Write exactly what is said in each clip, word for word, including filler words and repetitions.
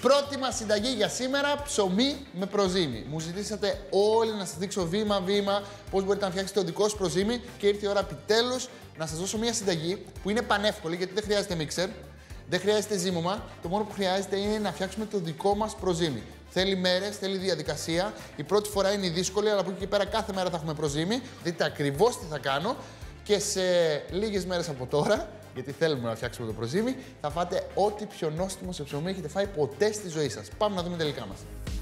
Πρώτη μας συνταγή για σήμερα, ψωμί με προζύμι. Μου ζητήσατε όλοι να σας δείξω βήμα-βήμα πώς μπορείτε να φτιάξετε το δικό σας προζύμι και ήρθε η ώρα επιτέλους να σας δώσω μια συνταγή που είναι πανεύκολη γιατί δεν χρειάζεται μίξερ, δεν χρειάζεται ζύμωμα. Το μόνο που χρειάζεται είναι να φτιάξουμε το δικό μας προζύμι. Θέλει μέρες, θέλει διαδικασία. Η πρώτη φορά είναι η δύσκολη, αλλά από εκεί και πέρα κάθε μέρα θα έχουμε προζύμι. Δείτε ακριβώς τι θα κάνω και σε λίγες μέρες από τώρα, γιατί θέλουμε να φτιάξουμε το προζύμι, θα φάτε ό,τι πιο νόστιμο σε ψωμί έχετε φάει ποτέ στη ζωή σας. Πάμε να δούμε τα υλικά μας.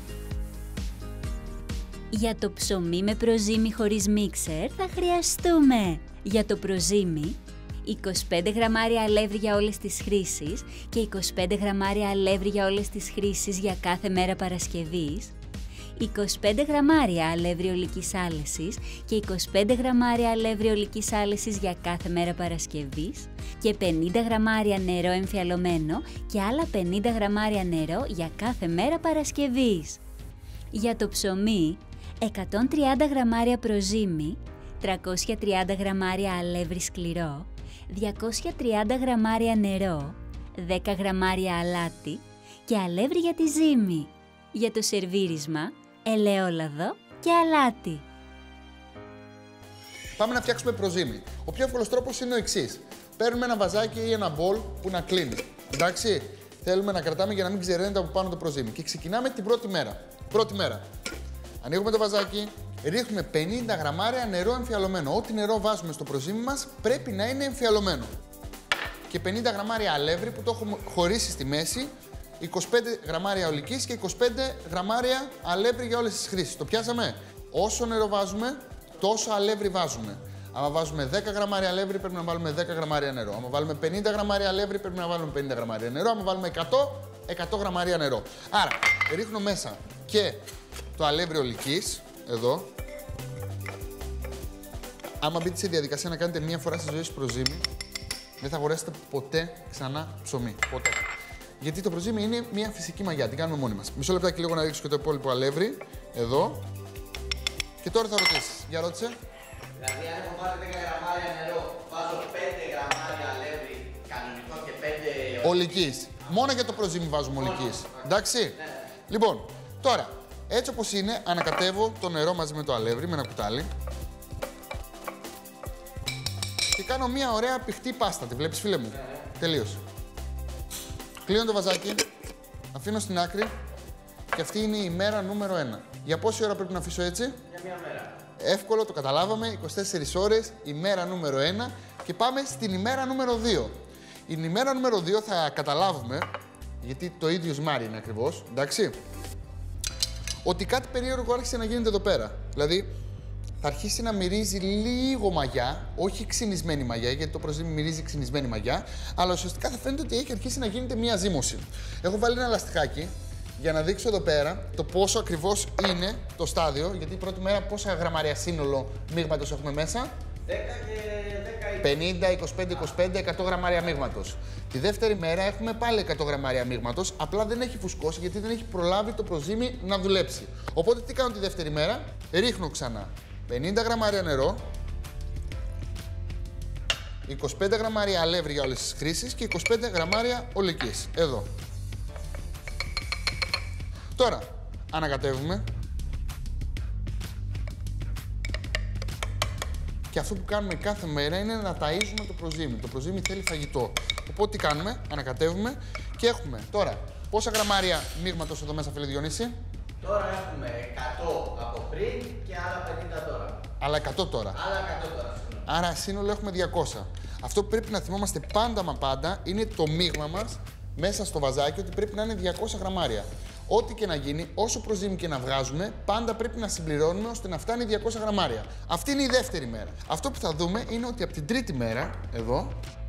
Για το ψωμί με προζύμι χωρίς μίξερ θα χρειαστούμε για το προζύμι είκοσι πέντε γραμμάρια αλεύρι για όλες τις χρήσεις και είκοσι πέντε γραμμάρια αλεύρι για όλες τις χρήσεις για κάθε μέρα Παρασκευής, είκοσι πέντε γραμμάρια αλεύρι ολικής άλεσης και είκοσι πέντε γραμμάρια αλεύρι ολικής άλεσης για κάθε μέρα Παρασκευής και πενήντα γραμμάρια νερό εμφιαλωμένο και άλλα πενήντα γραμμάρια νερό για κάθε μέρα Παρασκευής. Για το ψωμί, εκατόν τριάντα γραμμάρια προζύμι, τριακόσια τριάντα γραμμάρια αλεύρι σκληρό, διακόσια τριάντα γραμμάρια νερό, δέκα γραμμάρια αλάτι και αλεύρι για τη ζύμη. Για το σερβίρισμα, ελαιόλαδο και αλάτι. Πάμε να φτιάξουμε προζύμι. Ο πιο εύκολος τρόπος είναι ο εξής. Παίρνουμε ένα βαζάκι ή ένα μπολ που να κλείνει. Εντάξει, θέλουμε να κρατάμε για να μην ξεραίνεται από πάνω το προζύμι. Και ξεκινάμε την πρώτη μέρα. Πρώτη μέρα. Ανοίγουμε το βαζάκι, ρίχνουμε πενήντα γραμμάρια νερό εμφιαλωμένο. Ό,τι νερό βάζουμε στο προζύμι μας πρέπει να είναι εμφιαλωμένο. Και πενήντα γραμμάρια αλεύρι που το έχουμε χωρίσει στη μέση, είκοσι πέντε γραμμάρια ολικής και είκοσι πέντε γραμμάρια αλεύρι για όλες τις χρήσεις. Το πιάσαμε. Όσο νερό βάζουμε, τόσο αλεύρι βάζουμε. Αν βάζουμε δέκα γραμμάρια αλεύρι, πρέπει να βάλουμε δέκα γραμμάρια νερό. Αν βάλουμε πενήντα γραμμάρια αλεύρι, πρέπει να βάλουμε πενήντα γραμμάρια νερό. Αν βάλουμε εκατό, εκατό γραμμάρια νερό. Άρα, ρίχνω μέσα και το αλεύρι ολικής, εδώ. Άμα μπείτε σε διαδικασία να κάνετε μία φορά στη ζωή σας προζύμι, δεν θα αγοράσετε ποτέ ξανά ψωμί. Ποτέ. Γιατί το προζύμι είναι μια φυσική μαγιά, την κάνουμε μόνοι μας. Μισό λεπτάκι λίγο να ρίξω και το υπόλοιπο αλεύρι, εδώ. Και τώρα θα ρωτήσεις. Για ρώτησε. Δηλαδή, αν έχω βάλει δέκα γραμμάρια νερό, βάζω πέντε γραμμάρια αλεύρι κανονικό και πέντε ολικής. Μόνο για το προζύμι βάζουμε ολικής. Εντάξει. Ναι. Λοιπόν, τώρα, έτσι όπως είναι, ανακατεύω το νερό μαζί με το αλεύρι, με ένα κουτάλι. Και κάνω μια ωραία πηχτή πάστα. Τη βλέπεις, φίλε μου. Ναι. Τελείωσε. Κλείνω το βαζάκι, αφήνω στην άκρη και αυτή είναι η ημέρα νούμερο ένα. Για πόση ώρα πρέπει να αφήσω έτσι? Για μία μέρα. Εύκολο, το καταλάβαμε, είκοσι τέσσερις ώρες, ημέρα νούμερο ένα και πάμε στην ημέρα νούμερο δύο. Η ημέρα νούμερο δύο θα καταλάβουμε, γιατί το ίδιο σμάρι είναι ακριβώς, εντάξει, ότι κάτι περίεργο άρχισε να γίνεται εδώ πέρα. Δηλαδή, θα αρχίσει να μυρίζει λίγο μαγιά, όχι ξυνισμένη μαγιά, γιατί το προζύμι μυρίζει ξυνισμένη μαγιά, αλλά ουσιαστικά θα φαίνεται ότι έχει αρχίσει να γίνεται μία ζύμωση. Έχω βάλει ένα λαστιχάκι για να δείξω εδώ πέρα το πόσο ακριβώς είναι το στάδιο, γιατί η πρώτη μέρα πόσα γραμμάρια σύνολο μείγματος έχουμε μέσα? δέκα και δέκα. πενήντα, είκοσι πέντε, είκοσι πέντε, εκατό γραμμάρια μείγματος. Τη δεύτερη μέρα έχουμε πάλι εκατό γραμμάρια μείγματος, απλά δεν έχει φουσκώσει γιατί δεν έχει προλάβει το προζύμι να δουλέψει. Οπότε τι κάνω τη δεύτερη μέρα? Ρίχνω ξανά πενήντα γραμμάρια νερό, είκοσι πέντε γραμμάρια αλεύρι για όλες τις χρήσεις και είκοσι πέντε γραμμάρια ολικής. Εδώ. Τώρα, ανακατεύουμε. Και αυτό που κάνουμε κάθε μέρα είναι να ταΐζουμε το προζύμι. Το προζύμι θέλει φαγητό. Οπότε τι κάνουμε? Ανακατεύουμε και έχουμε τώρα πόσα γραμμάρια μείγματος εδώ μέσα, φίλε Διονύση? Τώρα έχουμε εκατό από πριν και άλλα πενήντα τώρα. Άλλα εκατό τώρα. Άλλα εκατό τώρα. Άρα σύνολο έχουμε διακόσια. Αυτό που πρέπει να θυμόμαστε πάντα μα πάντα είναι το μείγμα μας μέσα στο βαζάκι, ότι πρέπει να είναι διακόσια γραμμάρια. Ό,τι και να γίνει, όσο προζύμι και να βγάζουμε, πάντα πρέπει να συμπληρώνουμε ώστε να φτάνει διακόσια γραμμάρια. Αυτή είναι η δεύτερη μέρα. Αυτό που θα δούμε είναι ότι από την τρίτη μέρα, εδώ,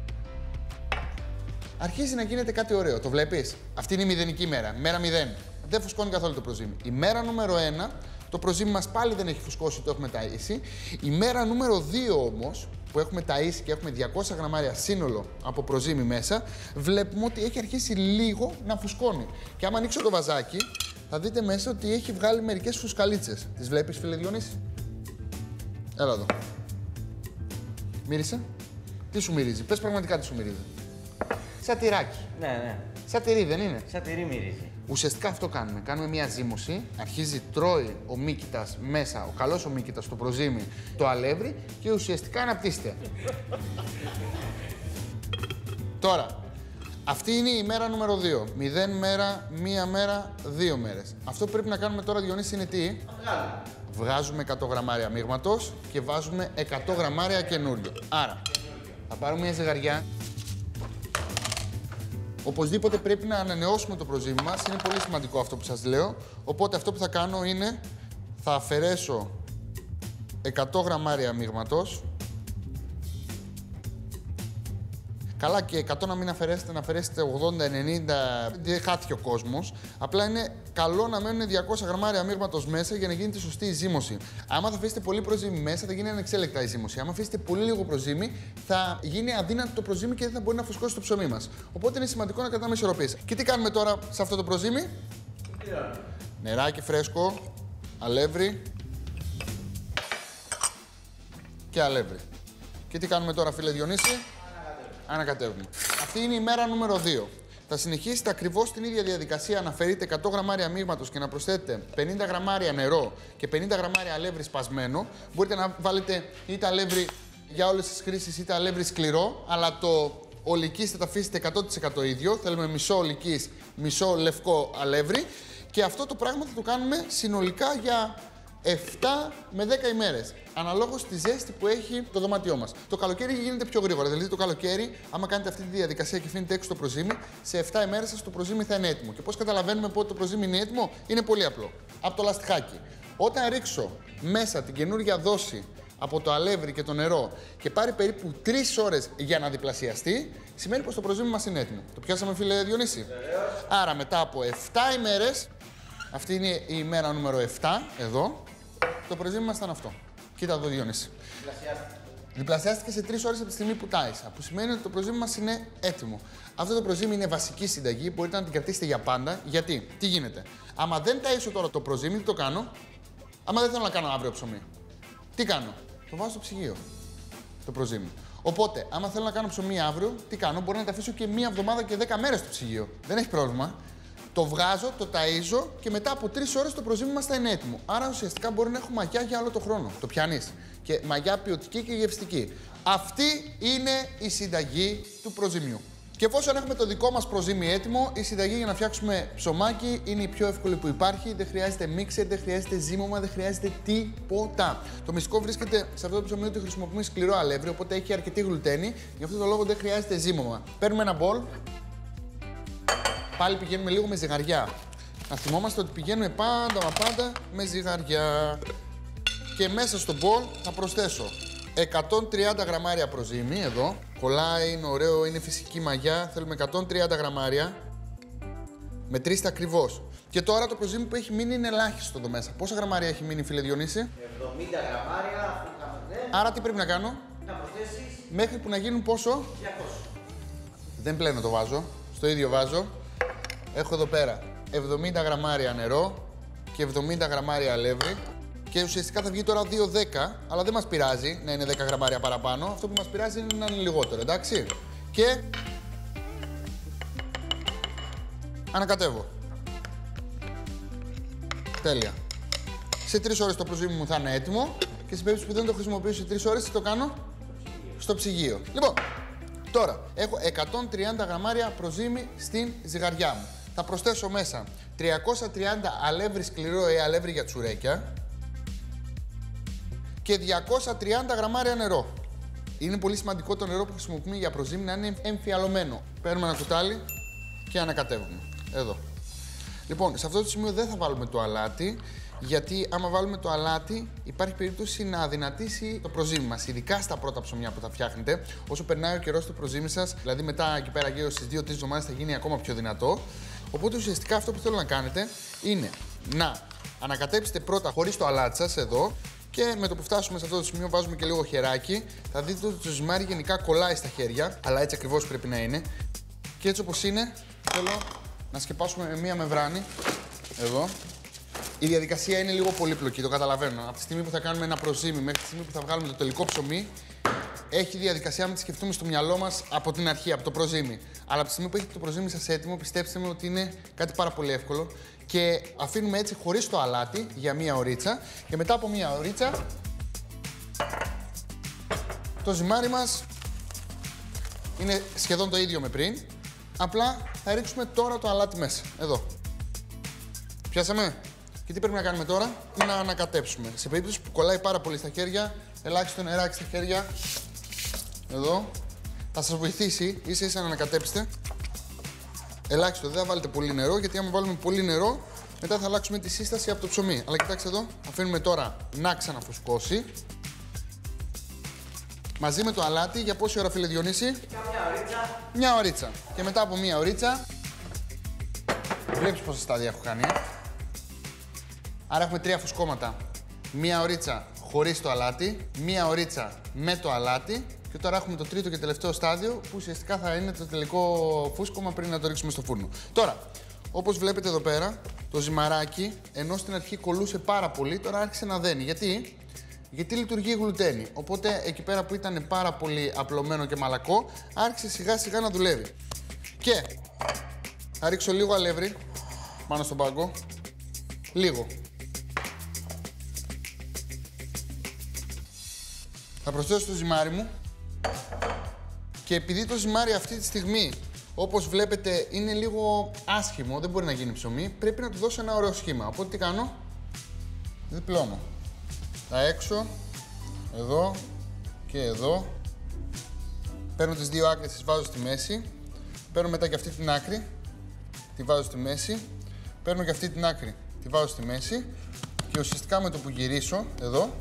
αρχίζει να γίνεται κάτι ωραίο. Το βλέπεις? Αυτή είναι η μηδενική μέρα. Μέρα μηδέν. Δεν φουσκώνει καθόλου το προζύμι. Η μέρα νούμερο ένα, το προζύμι μας πάλι δεν έχει φουσκώσει, το έχουμε ταΐσει. Η μέρα νούμερο δύο όμως, που έχουμε ταΐσει και έχουμε διακόσια γραμμάρια σύνολο από προζύμι μέσα, βλέπουμε ότι έχει αρχίσει λίγο να φουσκώνει. Και άμα ανοίξω το βαζάκι, θα δείτε μέσα ότι έχει βγάλει μερικές φουσκαλίτσες. Τις βλέπεις, φίλε Διονύση? Έλα εδώ. Μύρισε. Τι σου μυρίζει? Πες πραγματικά τι σου μυρίζει. Σαν τυράκι. Ναι, ναι. Σαν τυρί, δεν είναι? Σαν τυρί μυρίζει. Ουσιαστικά αυτό κάνουμε. Κάνουμε μια ζύμωση. Αρχίζει, τρώει ο μύκητας μέσα, ο καλός ο μύκητας, το προζύμι, το αλεύρι και ουσιαστικά αναπτύσσεται. Τώρα, αυτή είναι η μέρα νούμερο δύο. Μηδέν μέρα, μία μέρα, δύο μέρες. Αυτό που πρέπει να κάνουμε τώρα, Διονύση, είναι τι? Βγάλουμε. Βγάζουμε εκατό γραμμάρια μείγματος και βάζουμε εκατό γραμμάρια καινούριο. Άρα, θα πάρουμε μια ζυγαριά. Οπωσδήποτε πρέπει να ανανεώσουμε το προζύμι μας. Είναι πολύ σημαντικό αυτό που σας λέω. Οπότε αυτό που θα κάνω είναι, θα αφαιρέσω εκατό γραμμάρια μείγματος. Καλά και εκατό να μην αφαιρέσετε, να αφαιρέσετε ογδόντα ενενήντα, δεν χάθηκε ο κόσμος. Απλά είναι καλό να μένουν διακόσια γραμμάρια μείγματος μέσα για να γίνει τη σωστή ζύμωση. Άμα θα αφήσετε πολύ προζύμι μέσα, θα γίνει ανεξέλεκτα η ζύμωση. Άμα αφήσετε πολύ λίγο προζύμι, θα γίνει αδύνατο το προζύμι και δεν θα μπορεί να φουσκώσει το ψωμί μας. Οπότε είναι σημαντικό να κρατάμε ισορροπίες. Και τι κάνουμε τώρα σε αυτό το προζύμι? Νεράκι φρέσκο, αλεύρι και αλεύρι. Και τι κάνουμε τώρα, φίλε Διονύση? Ανακατεύουμε. Αυτή είναι η μέρα νούμερο δύο. Θα συνεχίσετε ακριβώς την ίδια διαδικασία, να φέρετε εκατό γραμμάρια μείγματος και να προσθέτετε πενήντα γραμμάρια νερό και πενήντα γραμμάρια αλεύρι σπασμένο. Μπορείτε να βάλετε είτε αλεύρι για όλες τις χρήσεις είτε αλεύρι σκληρό, αλλά το ολικής θα τα αφήσετε εκατό τοις εκατό ίδιο. Θέλουμε μισό ολικής, μισό λευκό αλεύρι. Και αυτό το πράγμα θα το κάνουμε συνολικά για επτά με δέκα ημέρες. Αναλόγως τη ζέστη που έχει το δωμάτιό μας. Το καλοκαίρι γίνεται πιο γρήγορα. Δηλαδή, το καλοκαίρι, άμα κάνετε αυτή τη διαδικασία και αφήνετε έξω το προζύμι, σε επτά ημέρες σας το προζύμι θα είναι έτοιμο. Και πώς καταλαβαίνουμε πότε το προζύμι είναι έτοιμο? Είναι πολύ απλό. Από το λαστιχάκι. Όταν ρίξω μέσα την καινούργια δόση από το αλεύρι και το νερό και πάρει περίπου τρεις ώρες για να διπλασιαστεί, σημαίνει πως το προζύμι μας είναι έτοιμο. Το πιάσαμε, φίλε Διονύση? Βεβαίως. Άρα, μετά από επτά ημέρες, αυτή είναι η ημέρα νούμερο επτά, εδώ, το προζύμι μας ήταν αυτό. Κοίτα εδώ, Διονύση. Διπλασιάστηκε. Διπλασιάστηκε σε τρεις ώρες από τη στιγμή που τάισα, που σημαίνει ότι το προζύμι μας είναι έτοιμο. Αυτό το προζύμι είναι βασική συνταγή, μπορείτε να την κρατήσετε για πάντα. Γιατί, τι γίνεται? Άμα δεν ταΐσω τώρα το προζύμι, τι το κάνω? Άμα δεν θέλω να κάνω αύριο ψωμί, τι κάνω? Το βάζω στο ψυγείο, το προζύμι. Οπότε, άμα θέλω να κάνω ψωμί αύριο, τι κάνω? Μπορώ να τα αφήσω και μία εβδομάδα και δέκα μέρες στο ψυγείο. Δεν έχει πρόβλημα. Το βγάζω, το ταΐζω και μετά από τρεις ώρες το προζύμι μας θα είναι έτοιμο. Άρα ουσιαστικά μπορεί να έχουμε μαγιά για όλο το χρόνο. Το πιάνεις. Και μαγιά ποιοτική και γευστική. Αυτή είναι η συνταγή του προζύμιου. Και εφόσον έχουμε το δικό μας προζύμι έτοιμο, η συνταγή για να φτιάξουμε ψωμάκι είναι η πιο εύκολη που υπάρχει. Δεν χρειάζεται μίξερ, δεν χρειάζεται ζύμωμα, δεν χρειάζεται τίποτα. Το μυστικό βρίσκεται σε αυτό το ψωμί ότι χρησιμοποιούμε σκληρό αλεύρι, οπότε έχει αρκετή γλουτένη. Γι' αυτό το λόγο δεν χρειάζεται ζύμωμα. Παίρνουμε ένα μπολ. Πάλι πηγαίνουμε λίγο με ζυγαριά. Να θυμόμαστε ότι πηγαίνουμε πάντα μα πάντα με ζυγαριά. Και μέσα στο μπολ θα προσθέσω εκατόν τριάντα γραμμάρια προζύμι, εδώ. Κολλάει, είναι ωραίο, είναι φυσική μαγιά. Θέλουμε εκατόν τριάντα γραμμάρια. Μετρήστε ακριβώς. Και τώρα το προζύμι που έχει μείνει είναι ελάχιστο εδώ μέσα. Πόσα γραμμάρια έχει μείνει, φίλε Διονύση? εβδομήντα γραμμάρια, αφού είχαμε. Άρα τι πρέπει να κάνω? Να προσθέσεις Μέχρι που να γίνουν πόσο? διακόσια. Δεν πλένω το βάζω. Στο ίδιο βάζω. Έχω εδώ πέρα εβδομήντα γραμμάρια νερό και εβδομήντα γραμμάρια αλεύρι. Και ουσιαστικά θα βγει τώρα δύο δέκα, αλλά δεν μας πειράζει να είναι δέκα γραμμάρια παραπάνω. Αυτό που μας πειράζει είναι να είναι λιγότερο, εντάξει. Και ανακατεύω. Τέλεια. Σε τρεις ώρες το προζύμι μου θα είναι έτοιμο και στην περίπτωση που δεν το χρησιμοποιήσω σε τρεις ώρες, τι το κάνω? Στο ψυγείο. Λοιπόν, τώρα έχω εκατόν τριάντα γραμμάρια προζύμι στην ζυγαριά μου. Θα προσθέσω μέσα τριακόσια τριάντα αλεύρι σκληρό ή αλεύρι για τσουρέκια και διακόσια τριάντα γραμμάρια νερό. Είναι πολύ σημαντικό το νερό που χρησιμοποιούμε για προζύμι να είναι εμφιαλωμένο. Παίρνουμε ένα κουτάλι και ανακατεύουμε. Εδώ. Λοιπόν, σε αυτό το σημείο δεν θα βάλουμε το αλάτι, γιατί άμα βάλουμε το αλάτι υπάρχει περίπτωση να αδυνατήσει το προζύμι μας, ειδικά στα πρώτα ψωμιά που θα φτιάχνετε. Όσο περνάει ο καιρός στο προζύμι σας, δηλαδή μετά εκεί πέρα γύρω στις δύο τρεις εβδομάδες θα γίνει ακόμα πιο δυνατό. Οπότε ουσιαστικά αυτό που θέλω να κάνετε είναι να ανακατέψετε πρώτα χωρίς το αλάτι σας εδώ και με το που φτάσουμε σε αυτό το σημείο βάζουμε και λίγο χεράκι. Θα δείτε ότι το ζυμάρι γενικά κολλάει στα χέρια, αλλά έτσι ακριβώς πρέπει να είναι. Και έτσι όπως είναι, θέλω να σκεπάσουμε με μία μεμβράνη εδώ. Η διαδικασία είναι λίγο πολύπλοκη, το καταλαβαίνω. Από τη στιγμή που θα κάνουμε ένα προζύμι μέχρι τη στιγμή που θα βγάλουμε το τελικό ψωμί, έχει διαδικασία να τη σκεφτούμε στο μυαλό μας από την αρχή, από το προζύμι. Αλλά από τη στιγμή που έχετε το προζύμι σας έτοιμο, πιστέψτε με ότι είναι κάτι πάρα πολύ εύκολο. Και αφήνουμε έτσι χωρίς το αλάτι για μία ωρίτσα. Και μετά από μία ωρίτσα, το ζυμάρι μας είναι σχεδόν το ίδιο με πριν. Απλά θα ρίξουμε τώρα το αλάτι μέσα. Εδώ. Πιάσαμε. Και τι πρέπει να κάνουμε τώρα, είναι να ανακατέψουμε. Σε περίπτωση που κολλάει πάρα πολύ στα χέρια, ελάχιστο νεράκι στα χέρια. Εδώ. Θα σας βοηθήσει ίσα ίσα να ανακατέψετε. Ελάχιστο, δεν θα βάλετε πολύ νερό, γιατί άμα βάλουμε πολύ νερό, μετά θα αλλάξουμε τη σύσταση από το ψωμί. Αλλά κοιτάξτε εδώ, αφήνουμε τώρα να ξαναφουσκώσει. Μαζί με το αλάτι, για πόση ώρα, φίλε Διονύση? Μια ωρίτσα. Μια ωρίτσα. Και μετά από μια ωρίτσα, βλέπεις πόσα στάδια έχω κάνει. Άρα έχουμε τρία φουσκώματα. Μία ωρίτσα χωρίς το αλάτι, μία ωρίτσα με το αλάτι και τώρα έχουμε το τρίτο και τελευταίο στάδιο που ουσιαστικά θα είναι το τελικό φούσκωμα πριν να το ρίξουμε στο φούρνο. Τώρα, όπως βλέπετε εδώ πέρα, το ζυμαράκι, ενώ στην αρχή κολλούσε πάρα πολύ, τώρα άρχισε να δένει. Γιατί? Γιατί λειτουργεί η γλουτένη. Οπότε εκεί πέρα που ήταν πάρα πολύ απλωμένο και μαλακό, άρχισε σιγά σιγά να δουλεύει. Και θα ρίξω λίγο αλεύρι πάνω στον πάγκο. Λίγο. Θα προσθέσω το ζυμάρι μου και επειδή το ζυμάρι αυτή τη στιγμή, όπως βλέπετε, είναι λίγο άσχημο, δεν μπορεί να γίνει ψωμί, πρέπει να του δώσω ένα ωραίο σχήμα. Οπότε τι κάνω? Διπλώνω. Τα έξω, εδώ και εδώ. Παίρνω τις δύο άκρες, τις βάζω στη μέση. Παίρνω μετά και αυτή την άκρη, τη βάζω στη μέση. Παίρνω και αυτή την άκρη, τη βάζω στη μέση. Και ουσιαστικά με το που γυρίσω, εδώ,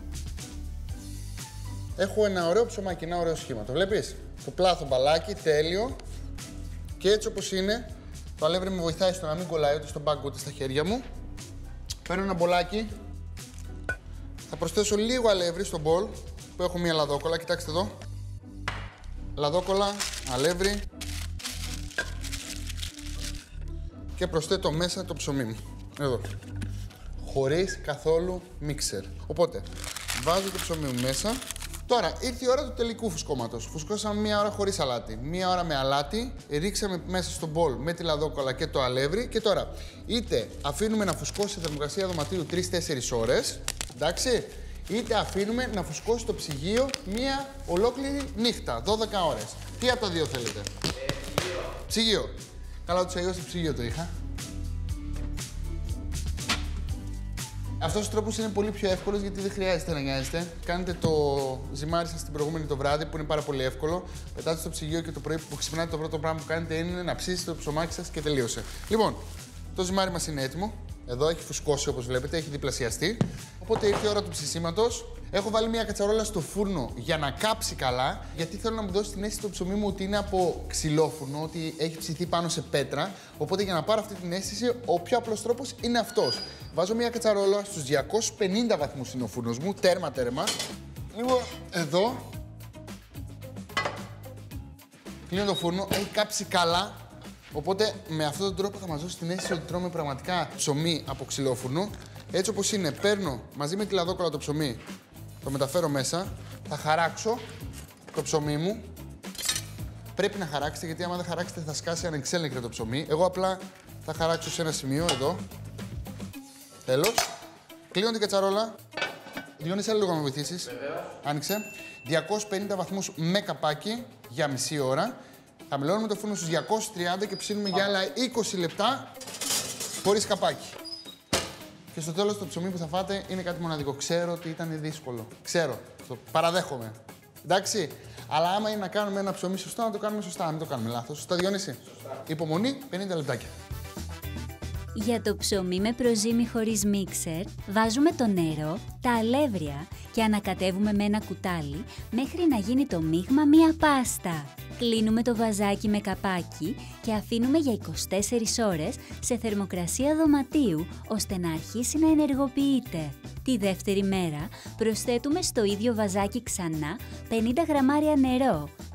έχω ένα ωραίο ψωμάκι, ένα ωραίο σχήμα. Το βλέπεις? Το πλάθο μπαλάκι, τέλειο. Και έτσι όπως είναι, το αλεύρι με βοηθάει στο να μην κολλάει ούτε στον πάγκο ούτε στα χέρια μου. Παίρνω ένα μπολάκι. Θα προσθέσω λίγο αλεύρι στο μπολ που έχω μία λαδόκολλα. Κοιτάξτε εδώ. Λαδόκολλα, αλεύρι. Και προσθέτω μέσα το ψωμί μου. Εδώ. Χωρίς καθόλου μίξερ. Οπότε, βάζω το ψωμί μου μέσα. Τώρα, ήρθε η ώρα του τελικού φουσκώματος. Φουσκώσαμε μία ώρα χωρίς αλάτι. Μία ώρα με αλάτι, ρίξαμε μέσα στο μπολ με τη λαδόκολλα και το αλεύρι. Και τώρα, είτε αφήνουμε να φουσκώσει σε θερμοκρασία δωματίου τρεις τέσσερις ώρες, εντάξει, είτε αφήνουμε να φουσκώσει το ψυγείο μία ολόκληρη νύχτα, δώδεκα ώρες. Τι από τα δύο θέλετε? Ε, ψυγείο. Ψυγείο. Καλά, το αλλιώς στο ψυγείο το είχα. Αυτός ο τρόπος είναι πολύ πιο εύκολος γιατί δεν χρειάζεται να νοιάζετε. Κάνετε το ζυμάρι σας την προηγούμενη το βράδυ που είναι πάρα πολύ εύκολο. Πετάτε στο ψυγείο και το πρωί που ξυπνάτε το πρώτο πράγμα που κάνετε είναι να ψήσετε το ψωμάκι σας και τελείωσε. Λοιπόν, το ζυμάρι μας είναι έτοιμο. Εδώ έχει φουσκώσει όπως βλέπετε, έχει διπλασιαστεί. Οπότε ήρθε η ώρα του ψησίματος. Έχω βάλει μια κατσαρόλα στο φούρνο για να κάψει καλά, γιατί θέλω να μου δώσει την αίσθηση το ψωμί μου ότι είναι από ξυλόφουρνο, ότι έχει ψηθεί πάνω σε πέτρα. Οπότε για να πάρω αυτή την αίσθηση, ο πιο απλός τρόπος είναι αυτός. Βάζω μια κατσαρόλα στους διακόσιους πενήντα βαθμούς είναι ο φούρνος μου, τέρμα τέρμα. Λίγο εδώ. Κλείνω το φούρνο, έχει κάψει καλά. Οπότε με αυτόν τον τρόπο θα μας δώσει την αίσθηση ότι τρώμε πραγματικά ψωμί από ξυλόφουρνο. Έτσι όπως είναι, παίρνω μαζί με τη λαδόκολλα το ψωμί, το μεταφέρω μέσα, θα χαράξω το ψωμί μου. Πρέπει να χαράξετε, γιατί άμα δεν χαράξετε θα σκάσει ανεξέλεγκτα το ψωμί. Εγώ απλά θα χαράξω σε ένα σημείο, εδώ. Τέλος. Κλείνω την κατσαρόλα. Διόνυση, άλλο λίγο να με βοηθήσεις. Βεβαίως. Άνοιξε. διακόσιους πενήντα βαθμούς με καπάκι για μισή ώρα. Χαμηλώνουμε το φούρνο στους διακόσιους τριάντα και ψήνουμε για άλλα είκοσι λεπτά χωρίς καπάκι. Και στο τέλος το ψωμί που θα φάτε είναι κάτι μοναδικό. Ξέρω ότι ήταν δύσκολο. Ξέρω. Το παραδέχομαι. Εντάξει. Αλλά άμα είναι να κάνουμε ένα ψωμί σωστά, να το κάνουμε σωστά. Να μην το κάνουμε λάθος. Σωστά, Διόνυση? Σωστά. Υπομονή, πενήντα λεπτάκια. Για το ψωμί με προζύμι χωρίς μίξερ, βάζουμε το νερό, τα αλεύρια και ανακατεύουμε με ένα κουτάλι μέχρι να γίνει το μείγμα μία πάστα. Κλείνουμε το βαζάκι με καπάκι και αφήνουμε για είκοσι τέσσερις ώρες σε θερμοκρασία δωματίου, ώστε να αρχίσει να ενεργοποιείται. Τη δεύτερη μέρα προσθέτουμε στο ίδιο βαζάκι ξανά πενήντα γραμμάρια νερό,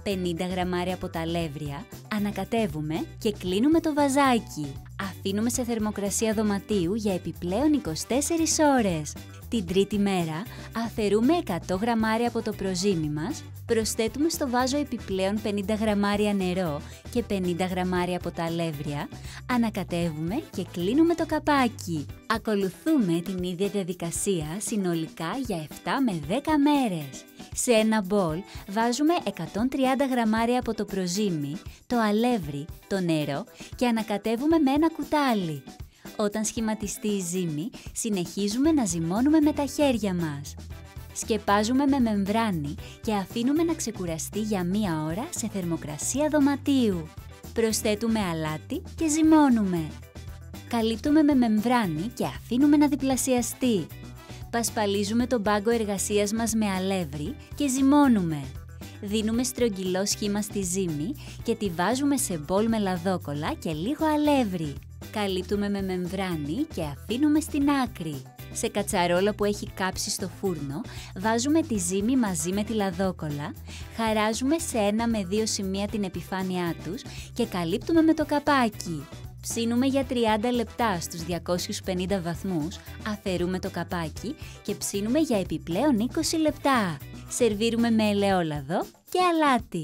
πενήντα γραμμάρια από τα αλεύρια, ανακατεύουμε και κλείνουμε το βαζάκι. Αφήνουμε σε θερμοκρασία δωματίου για επιπλέον είκοσι τέσσερις ώρες. Την τρίτη μέρα αφαιρούμε εκατό γραμμάρια από το προζύμι μας, προσθέτουμε στο βάζο επιπλέον πενήντα γραμμάρια νερό και πενήντα γραμμάρια από τα αλεύρια, ανακατεύουμε και κλείνουμε το καπάκι. Ακολουθούμε την ίδια διαδικασία συνολικά για επτά με δέκα μέρες. Σε ένα μπολ βάζουμε εκατόν τριάντα γραμμάρια από το προζύμι, το αλεύρι, το νερό και ανακατεύουμε με ένα κουτάλι. Όταν σχηματιστεί η ζύμη, συνεχίζουμε να ζυμώνουμε με τα χέρια μας. Σκεπάζουμε με μεμβράνη και αφήνουμε να ξεκουραστεί για μία ώρα σε θερμοκρασία δωματίου. Προσθέτουμε αλάτι και ζυμώνουμε. Καλύπτουμε με μεμβράνη και αφήνουμε να διπλασιαστεί. Πασπαλίζουμε τον πάγκο εργασίας μας με αλεύρι και ζυμώνουμε. Δίνουμε στρογγυλό σχήμα στη ζύμη και τη βάζουμε σε μπολ με λαδόκολλα και λίγο αλεύρι. Καλύπτουμε με μεμβράνη και αφήνουμε στην άκρη. Σε κατσαρόλα που έχει κάψει στο φούρνο, βάζουμε τη ζύμη μαζί με τη λαδόκολλα, χαράζουμε σε ένα με δύο σημεία την επιφάνειά τους και καλύπτουμε με το καπάκι. Ψήνουμε για τριάντα λεπτά στους διακόσιους πενήντα βαθμούς, αφαιρούμε το καπάκι και ψήνουμε για επιπλέον είκοσι λεπτά. Σερβίρουμε με ελαιόλαδο και αλάτι.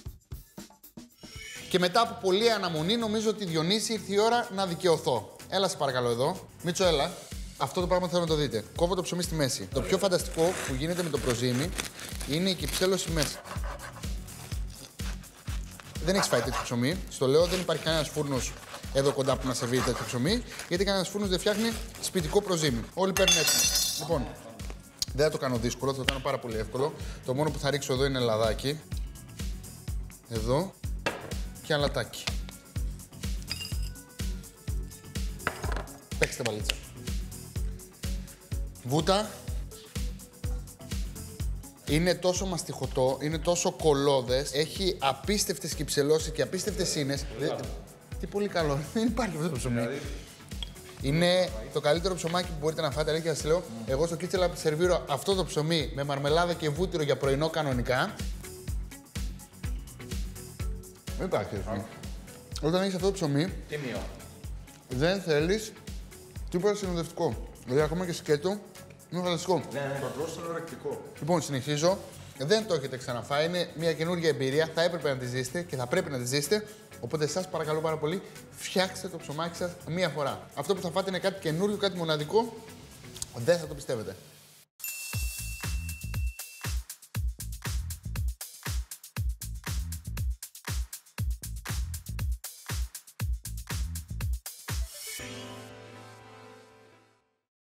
Και μετά από πολλή αναμονή, νομίζω ότι Διονύση ήρθε η ώρα να δικαιωθώ. Έλα, σε παρακαλώ εδώ. Μίτσο, έλα. Αυτό το πράγμα θέλω να το δείτε. Κόβω το ψωμί στη μέση. Το πιο φανταστικό που γίνεται με το προζύμι είναι η κυψέλωση μέσα. Δεν έχει φάει τέτοιο ψωμί. Στο λέω, δεν υπάρχει κανένα φούρνο εδώ κοντά που να σερβίρει τέτοιο ψωμί, γιατί κανένα φούρνο δεν φτιάχνει σπιτικό προζύμι. Όλοι παίρνουν έτσι. Λοιπόν, δεν θα το κάνω δύσκολο, θα το κάνω πάρα πολύ εύκολο. Το μόνο που θα ρίξω εδώ είναι λαδάκι. Εδώ. Και αλατάκι. Παίξτε μπαλίτσα. Βούτα. Είναι τόσο μαστιχωτό, είναι τόσο κολώδες, έχει απίστευτες κυψελώσεις και απίστευτες ίνες. Τι πολύ καλό, δεν υπάρχει αυτό το ψωμί. Είναι το καλύτερο ψωμάκι που μπορείτε να φάτε, αλήθεια σας λέω. Mm. Εγώ στο Kitchen Lab σερβίρω αυτό το ψωμί με μαρμελάδα και βούτυρο για πρωινό κανονικά. Δεν υπάρχει αυτό. Όταν έχεις αυτό το ψωμί, Τίμιο. δεν θέλεις τίποτα συνοδευτικό. Δηλαδή ακόμα και σκέτο είναι φανταστικό. Ναι, ναι. Παντός είναι ορεκτικό. Λοιπόν, συνεχίζω. Δεν το έχετε ξαναφάει, είναι μια καινούργια εμπειρία. Θα έπρεπε να τη ζήσετε και θα πρέπει να τη ζήσετε. Οπότε, σας παρακαλώ πάρα πολύ, φτιάξτε το ψωμάκι σας μία φορά. Αυτό που θα φάτε είναι κάτι καινούριο, κάτι μοναδικό. Δεν θα το πιστεύετε.